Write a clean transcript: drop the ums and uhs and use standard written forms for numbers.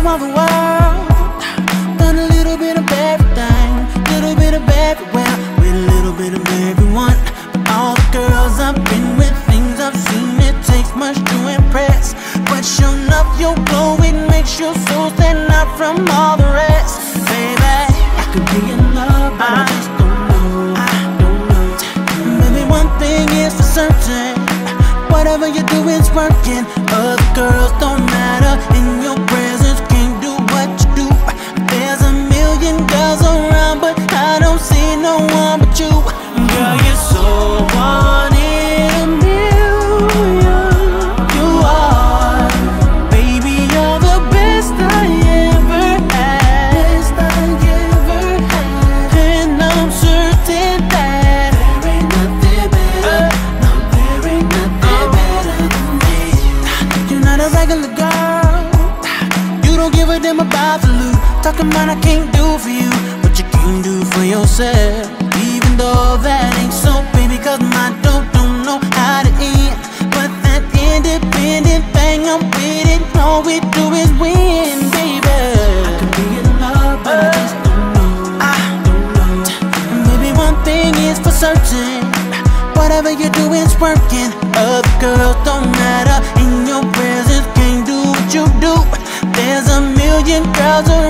of the world. Done a little bit of everything, little bit of everywhere, with a little bit of everyone. But all the girls I've been with, things I've seen, it takes much to impress. But sure enough, your glow, it makes your soul stand out from all the rest. Baby, I could be in love, but I just don't know. Baby, one thing is for certain, whatever you do is working. Other girls don't matter, in your presence can't do what you do. There's a million girls around, but I don't see no one but you. Girl, you're so one in a million. You are, baby, you're the best I ever had. Best I ever had. And I'm certain that there ain't nothing better. No, there ain't nothing better than me. You're not a regular girl. You don't give a damn about the loot. Talking about I can't do for you what you can do for yourself. Even though that ain't so, baby, cause my dope don't know how to end. But that independent thing, I'm with it. All we do is win, baby. I could be in love, but I just don't know. And baby, one thing is for certain, whatever you do is working. Other girls don't matter, in your presence can't do what you do. There's a million girls around,